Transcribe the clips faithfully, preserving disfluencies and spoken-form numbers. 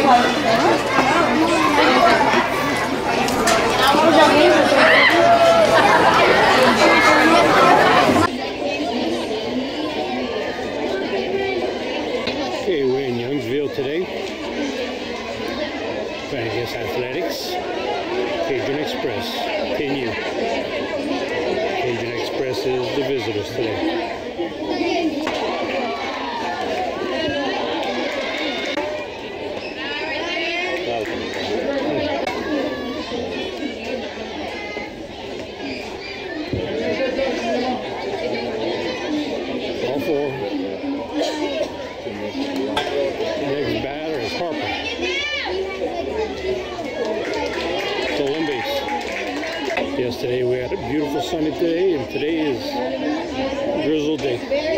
Okay, we're in Youngsville today. Playing against Athletics. Cajun Express, ten U. Cajun Express is the visitors today. All four. Next batter is Harper. Stolen base. Yesterday we had a beautiful sunny day, and today is a drizzle day.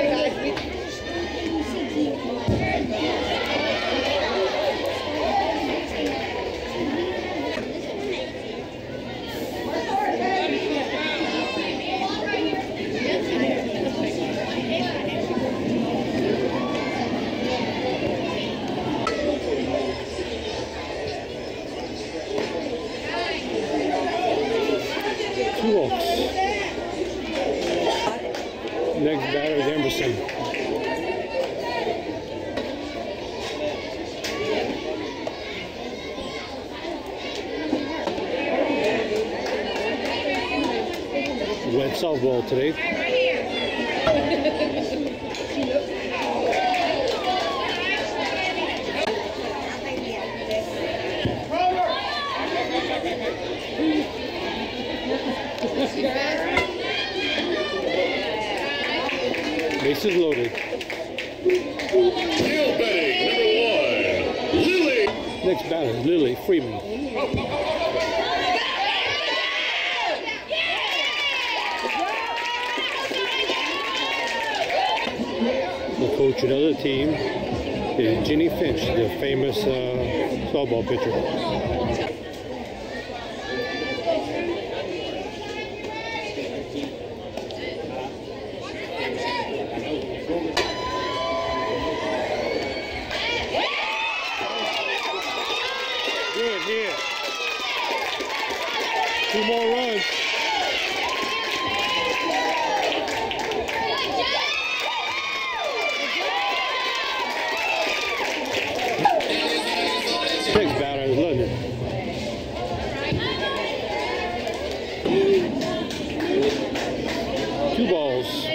Two walks. Next batter is Emerson. Wet softball today. Bases loaded. Field betting number one, Lily. Next batter is Lily Freeman. The coach of the other team is Jenny Finch, the famous uh, softball pitcher. Good hit. Two more runs. Next batter is London. Two balls.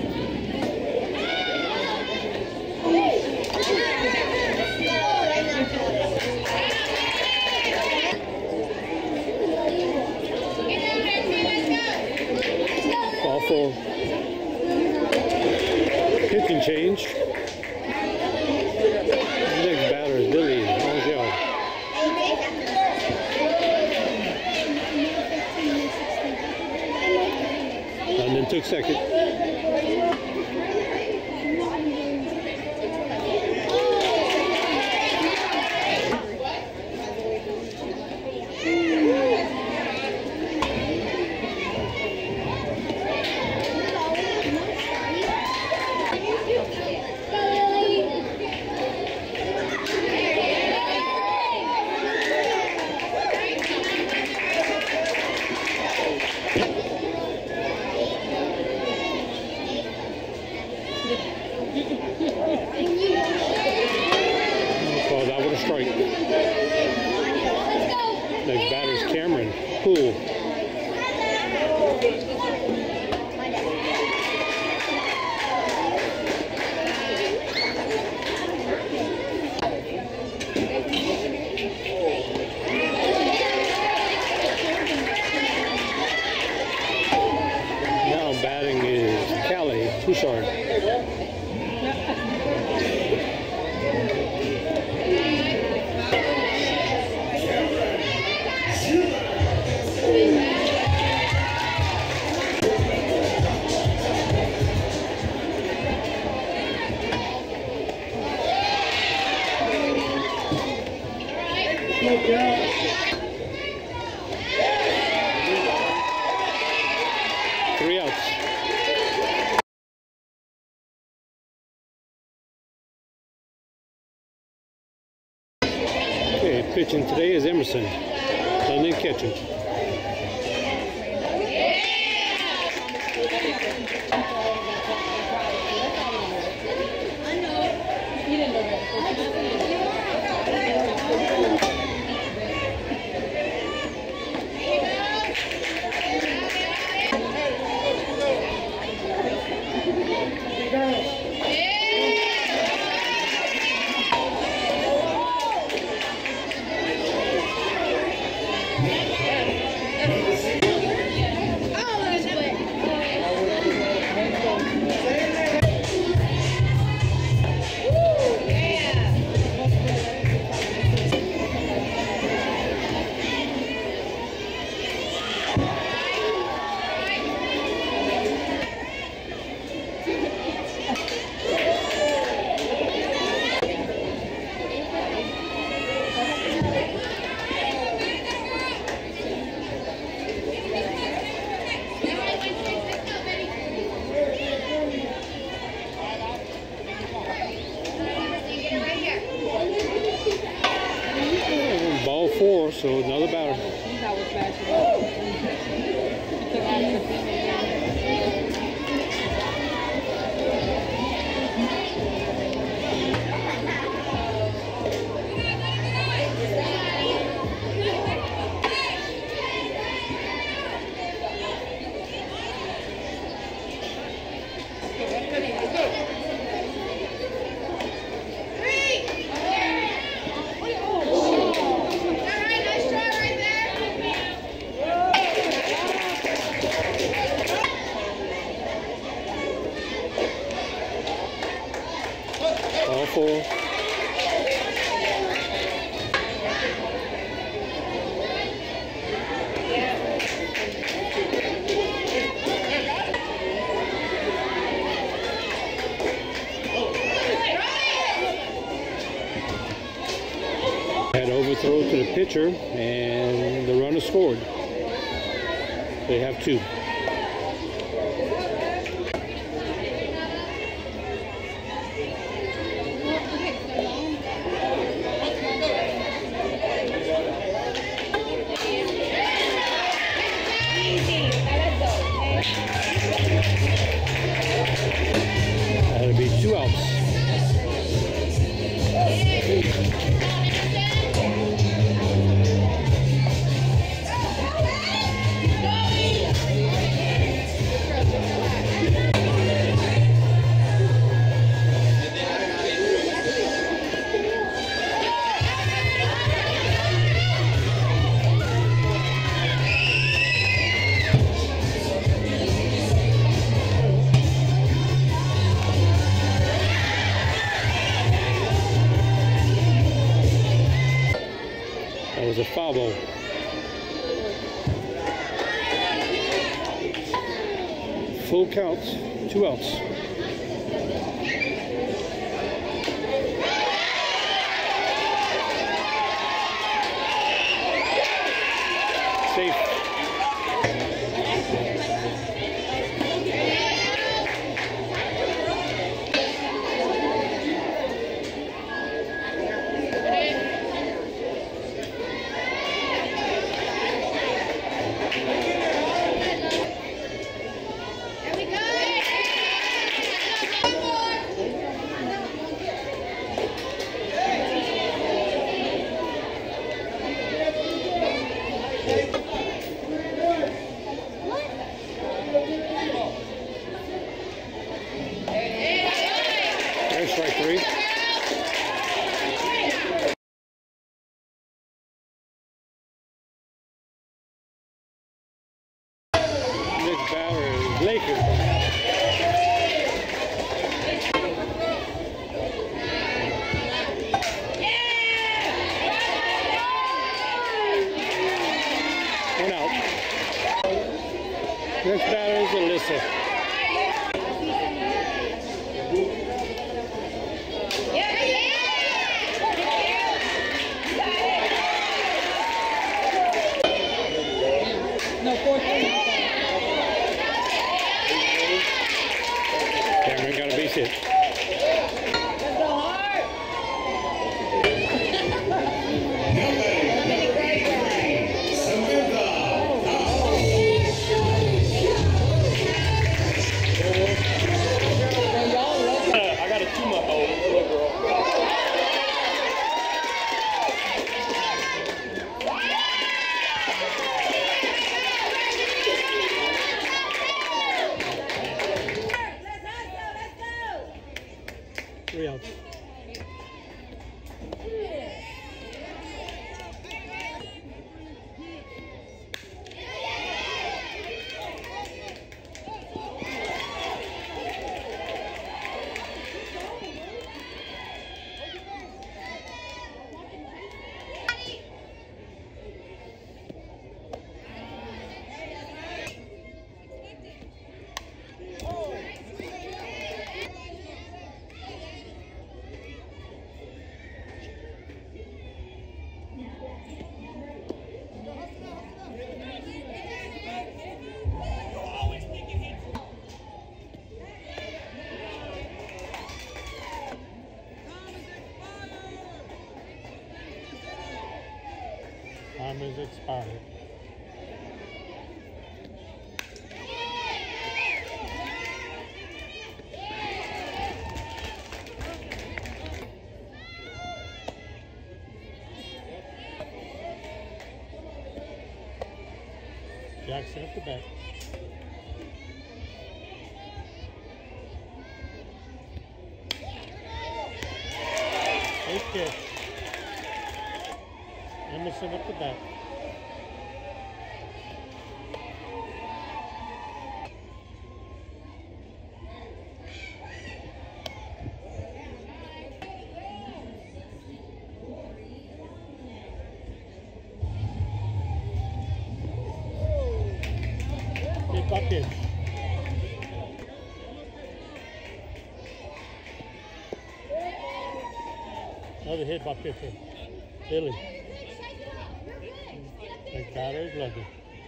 Ball four. Pitching change. Next batter is Lily Angel. London took second. Call that with a strike. Next batter is Cameron Poole. Now batting is Callie Bouchard. Three outs. Pitching today is Emerson. London catching. Ball four, so another batter. Ball four. Had overthrow to the pitcher, and the runner scored. They have two. That'll be two outs. That was a foul ball. Full count, two outs. Safe. There's strike three. Next batter is Lakers. One out. Next batter is Alyssa. Three outs. Time is expired. Jackson at the bat. Good catch. Emerson at the bat. Hit by pitch. Another hit by pitcher. Billy. The batter is lucky.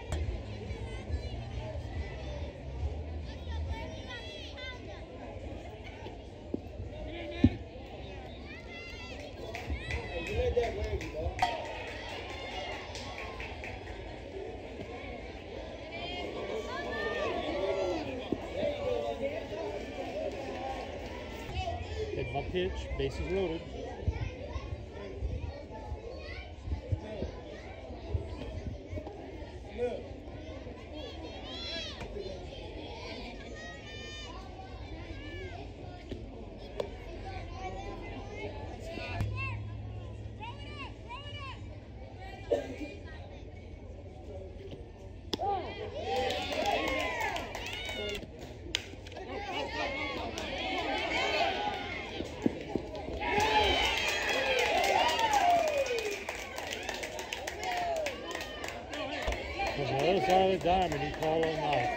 Hit by pitch, bases loaded. On the other side of the diamond, he called him out.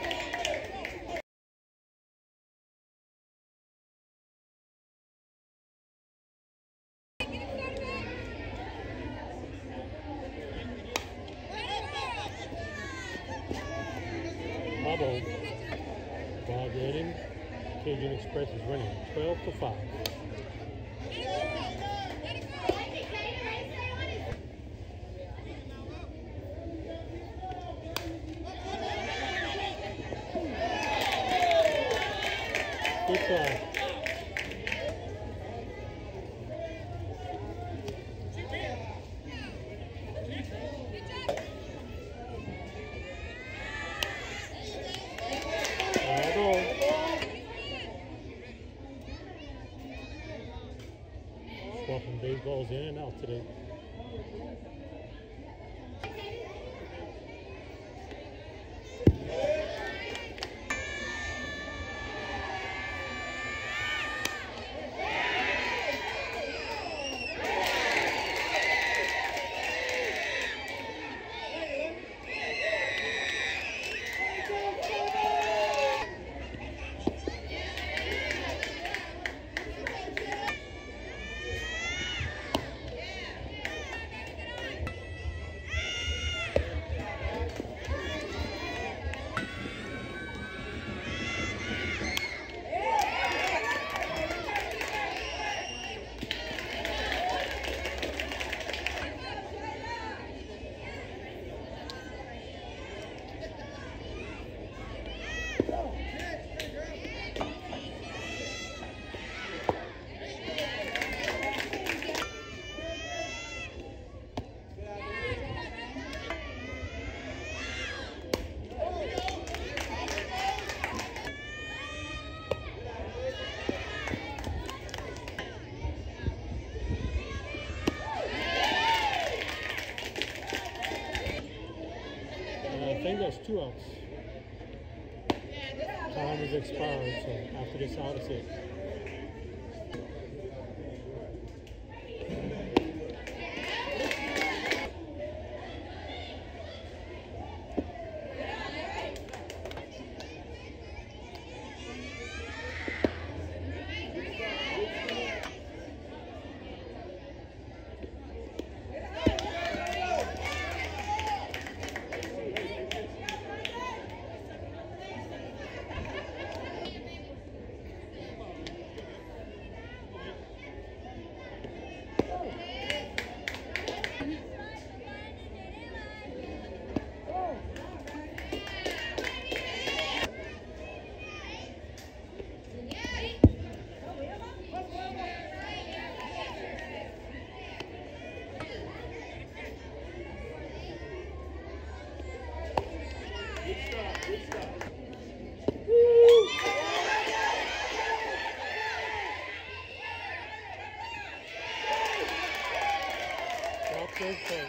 Bubble. Ball getting. Cajun Express is winning twelve to five. Good try. Swapping baseballs in and out today. has two outs. Time is expired, so after this out, it's it. Third place.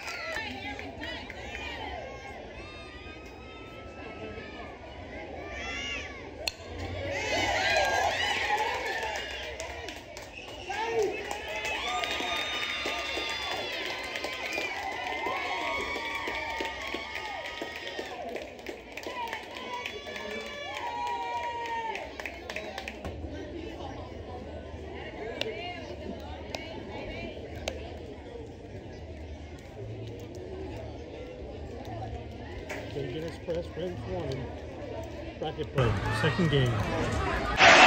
Cajun Express wins one in bracket play, second game.